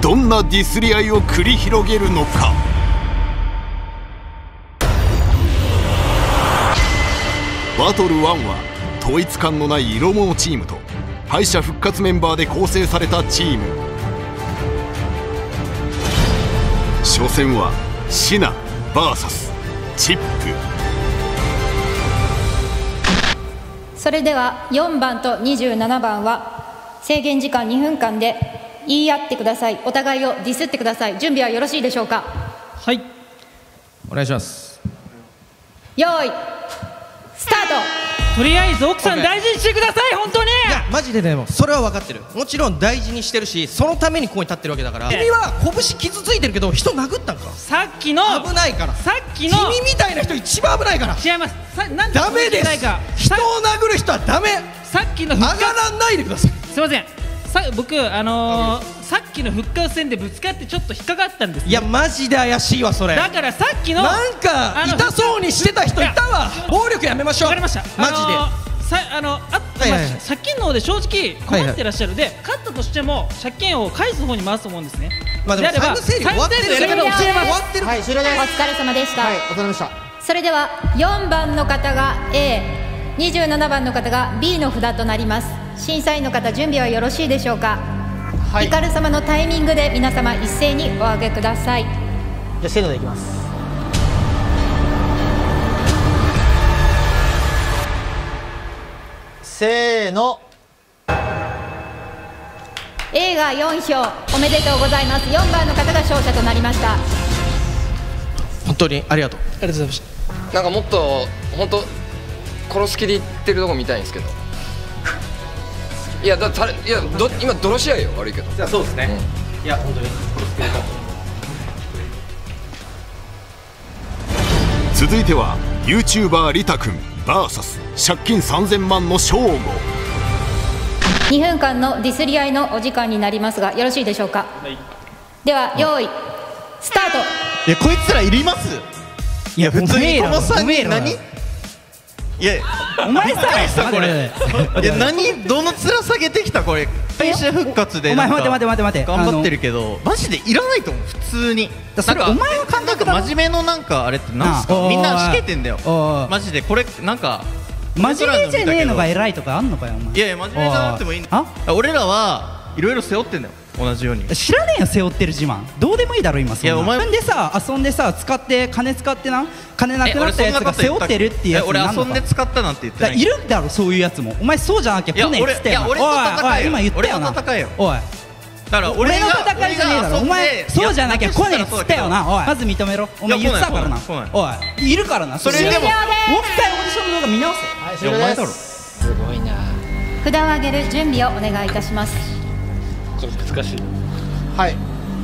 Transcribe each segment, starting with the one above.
どんなディスり合いを繰り広げるのか。バトル1は統一感のない色物チームと敗者復活メンバーで構成されたチーム。初戦はシナ VS チップ。 それでは4番と27番は制限時間2分間で言い合ってください。お互いをディスってください。準備はよろしいでしょうか。 はい、お願いします。 用意スタート。 とりあえず奥さん大事にしてください。本当に。 いやマジでね、もうそれは分かってる。もちろん大事にしてるし、そのためにここに立ってるわけだから。君は拳傷ついてるけど人殴ったんか。 さっきの危ないから。 さっきの君みたいな人一番危ないから。 違います。なんでダメです。人を殴る人はダメ。 さっきの上がらないでください。 すいません。僕さっきの復活戦でぶつかってちょっと引っかかったんです、ね、 いやマジで怪しいわそれ。 だからさっきのなんか痛そうにしてた人いたわ。暴力やめましょう。 わかりました。 マジで借金の方で正直困ってらっしゃる。で勝ったとしても借金を返す方に回すと思うんですね。 まあでも債務整理終わってる。 終了です。 終わってる。 はい、終了です。 お疲れ様でした。 はい、お疲れ様でした。 それでは4番の方が A、27番の方が B の札となります。審査員の方準備はよろしいでしょうか。 はい、 イカル様のタイミングで皆様一斉にお上げください。 じゃあせーのでいきます。せーの。 A が4票、おめでとうございます。4番の方が勝者となりました。 本当にありがとう。ありがとうございました。 なんかもっと本当殺す気で言ってるとこ見たいんですけど。いや今泥試合よ。悪いけど。 じゃあそうですね、いや本当に続いては YouTuber リタ君 VS 借金3000万のショーゴ。 2分間のディスり合いのお時間になりますがよろしいでしょうか。はい、では用意スタート。 いやこいつらいります。いや普通にこの3人何。いやお前さこれいや何どの面下げてきたこれ。敗者復活でなんか頑張ってるけどマジでいらないと思う普通に。それお前の感覚だろ。真面目のなんかあれってなんすか。みんなしけてんだよマジで。これなんか真面目じゃねえのが偉いとかあんのかよお前。 いやいや真面目じゃなくてもいい。俺らはいろいろ背負ってんだよ同じように。 知らねえよ背負ってる自慢。どうでもいいだろ今そんな。いやお前でさ遊んでさ使って金使ってな金なくなったやつが背負ってるっていうやつになんのか。 俺遊んで使ったなんて言ってない。 いるんだろそういうやつも。お前そうじゃなきゃ来ねえっつってよ。 俺と戦えよ。 今言ったよな。 俺と戦えよ。 おいだから俺の戦いじゃねえだろ。お前そうじゃなきゃ来ねえっつったよな。おいまず認めろ。お前言ったからな。おいいるからな。 それでももう一回オーディションの動画見直せ。 はい、終了です。 すごいな。 札を上げる準備をお願いいたします。 これ難しい。 はい、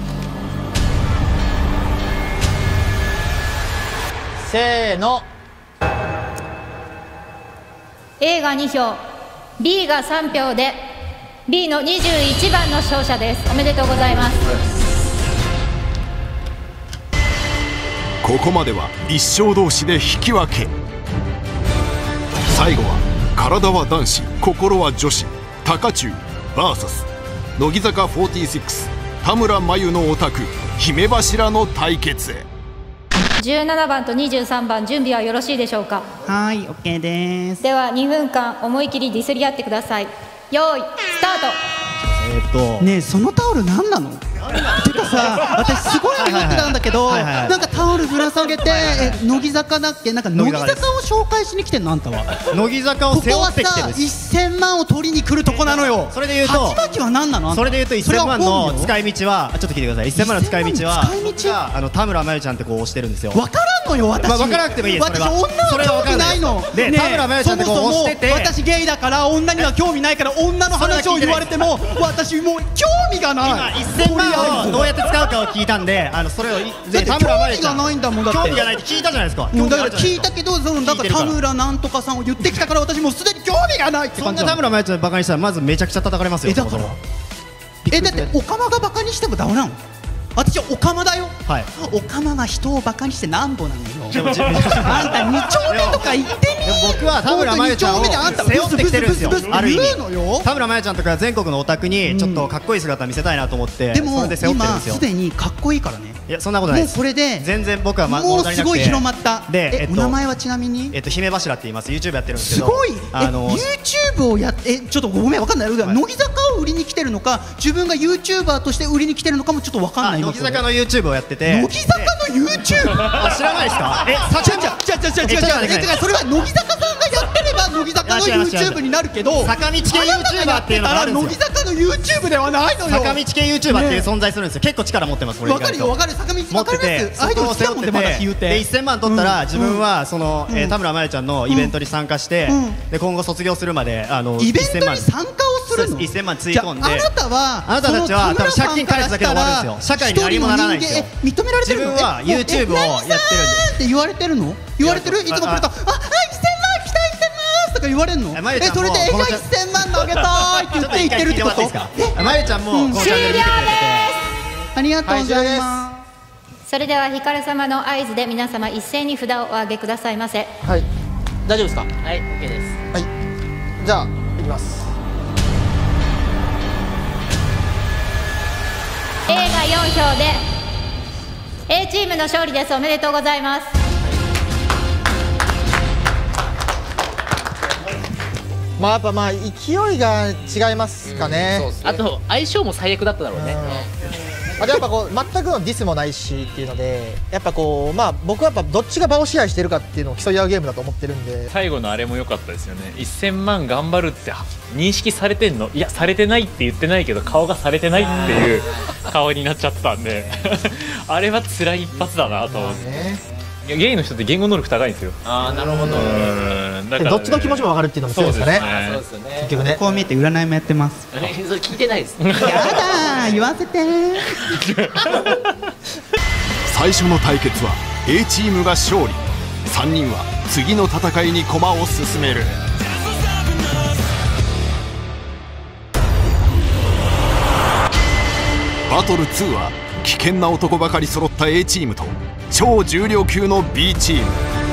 せーの。 A が2票 B が3票で B の21番の勝者です。おめでとうございます。 ここまでは一勝同士で引き分け。最後は体は男子心は女子高中 VS 乃木坂46田村真由のオタク姫柱の対決へ。 17番と23番準備はよろしいでしょうか。 はい OK です。 では2分間思い切りディスり合ってください。用意スタート。 ねえそのタオル何なの。てかさ私すごい思ってたんだけどなんかタオルぶら下げて乃木坂だっけ。なんか乃木坂を紹介しに来てんのあんたは。 乃木坂を背負ってきてる。 ここはさ1000万を取りに来るとこなのよ。 それで言うと鉢巻きは何なの。 それで言うと1000万の使い道はちょっと聞いてください。1000万の使い道は田村真由ちゃんって子を推してるんですよ。 分からんのよ私。 分からなくてもいいです。 私女は興味ないの。 で田村真由ちゃんって子を推してて私ゲイだから女には興味ないから女の話を言われても私もう興味がない。 今1000万をどうやって使うかを聞いたんでそれを田村真由ちゃん興味がないんだもん。だって興味がないって聞いたじゃないですか。 だから聞いたけどだから田村なんとかさんを言ってきたから私もうすでに興味がないって感じ。 そんな田村真由ちゃんバカにしたらまずめちゃくちゃ叩かれますよ。 だからだってオカマがバカにしてもダメなの。私オカマだよ。オカマが人をバカにしてなんぼなのよ。 あんた2丁目とか言ってみ。 僕は田村真由ちゃんを背負ってきてるんですよ。ある意味田村真由ちゃんとか全国のオタクにちょっとかっこいい姿見せたいなと思ってでもそれで背負ってるんですよ。 今すでにかっこいいからね。 いやそんなことないです。 もうこれで全然僕はもうすごい広まった。 でお名前はちなみに姫柱って言います。 YouTube やってるんですけどすごい。YouTube をやってちょっとごめんわかんない。乃木坂を売りに来てるのか自分が YouTuber として売りに来てるのかもちょっとわかんない。 乃木坂の YouTube をやってて。 乃木坂の YouTube 知らないですか。 それは乃木坂さんがやってれば乃木坂の YouTube になるけど坂道系 YouTuber っていうのがあるんですよ。 乃木坂の YouTube ではないのよ。 坂道系 YouTuber っていう存在するんですよ。結構力持ってます。 わかるよわかる。坂道持っててアイドル好きだもんね。まだ言うてで1000万取ったら自分はその田村真由ちゃんのイベントに参加してで今後卒業するまでイベントに参加をするの。 1000万つぎ込んで。 あなたたちは多分借金返すだけで終わるんですよ。社会に何もならないんですよ。 認められてるの。 自分は YouTube をやってるんでって言われてるの。言われてる。いつも来ると1000万期待してますとか言われるの。それで1000万投げたいって言ってるってこと。 真由ちゃんもこのチャンネル見てくれててありがとうございます。 それではひかる様の合図で皆様一斉に札をお上げくださいませ。 はい、大丈夫ですか。 はい、OK です。 はい、じゃあいきます。 A が4票で A チームの勝利です。おめでとうございます。 まあやっぱ勢いが違いますかね。 あと相性も最悪だっただろうね。 やっぱこう全くのディスもないしっていうのでやっぱこう僕はやっぱどっちが場を支配してるかっていうのを競い合うゲームだと思ってるんで。 最後のあれも良かったですよね。1000万頑張るって認識されてんの。いやされてないって言ってないけど顔がされてないっていう顔になっちゃったんであれは辛い一発だなと思って。ゲイの人って言語能力高いんですよ。 ああなるほど。 だからどっちの気持ちも分かるっていうのも強いですかね。 そうですよね。 結局ね。こう見えて占いもやってます。 それ聞いてないです。 やだ言わせて。 最初の対決は A チームが勝利。3人は次の戦いに駒を進める。バトル2は危険な男ばかり揃った A チームと超重量級の B チーム。